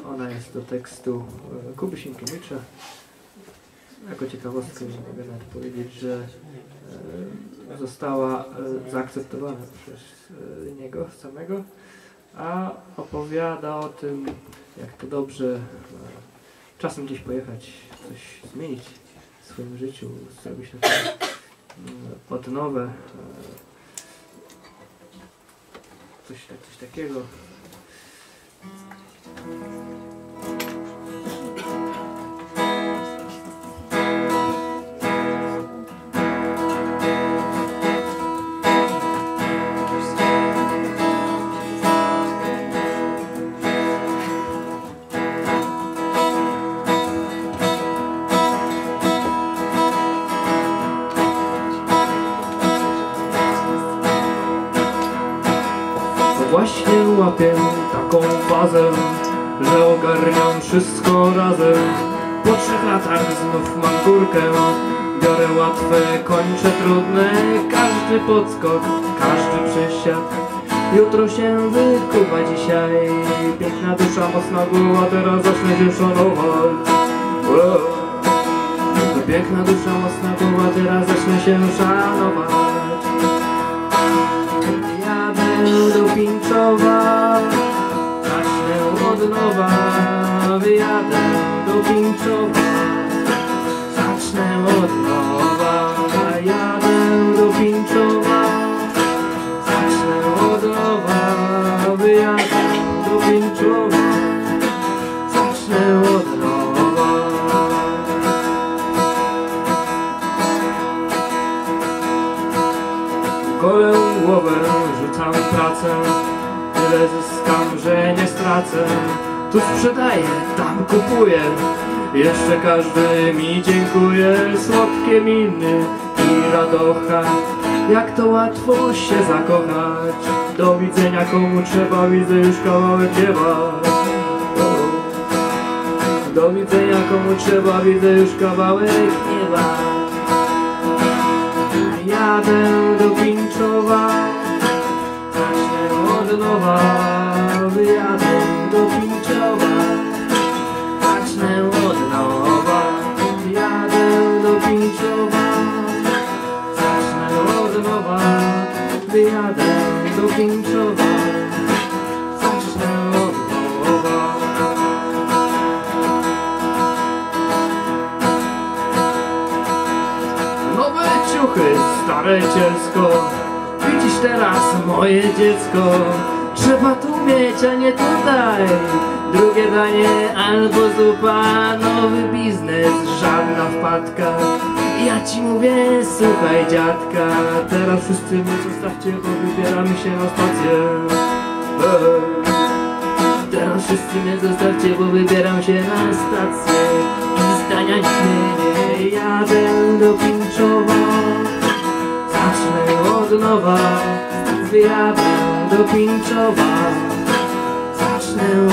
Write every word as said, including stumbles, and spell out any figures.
Ona jest do tekstu Kuby Sienkiewicza. Jako ciekawostkę mogę nawet powiedzieć, że została zaakceptowana przez niego samego, a opowiada o tym, jak to dobrze czasem gdzieś pojechać, coś zmienić w swoim życiu, zrobić na od nowe, coś, coś takiego. Właśnie łapię taką fazę, że ogarniam wszystko razem. Po trzech latach znów mam górkę, biorę łatwe, kończę trudne. Każdy podskok, każdy przysiad, jutro się wykuwa dzisiaj. Piękna dusza, mocna głowa, teraz zacznę się szanować. Wow. Piękna dusza, mocna głowa, teraz zacznę się szanować. Do Pińczowa, zacznę od nowa. Wyjadę do Pińczowa, zacznę od nowa. Jadę do Pińczowa, zacznę od nowa. Wyjadę do Pińczowa, zacznę od nowa. Golę głowę, rzucam pracę, tyle zyskam, że nie stracę. Tu sprzedaję, tam kupuję, jeszcze każdy mi dziękuje. Słodkie miny i radocha, jak to łatwo się zakochać. Do widzenia komu trzeba, widzę już kawałek nieba. Do widzenia komu trzeba, widzę już kawałek nieba. Jadę do Pińczowa, zacznę od nowa. Wyjadę do Pińczowa, zacznę od nowa. Jadę do Pińczowa, zacznę od nowa. Wyjadę do Pińczowa, zacznę od nowa. Nowe ciuchy, stare cielsko, widzisz teraz moje dziecko. Trzeba tu mieć, a nie tutaj. Drugie danie albo zupa, nowy biznes, żadna wpadka. Ja ci mówię, słuchaj dziadka, teraz wszyscy mnie zostawcie, bo wybieramy się na stację. Teraz wszyscy mnie zostawcie, bo wybieram się na stację. I zdania nie zmienię, jadę do Pińczowa, zacznę od nowa. Wyjadę do Pińczowa, zacznę